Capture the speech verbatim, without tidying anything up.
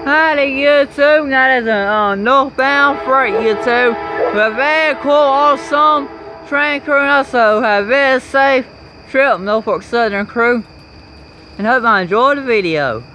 Howdy YouTube, that is a uh, northbound freight YouTube. We're a very cool, awesome train crew and also have a very safe trip, Norfolk Southern crew. And hope I enjoyed the video.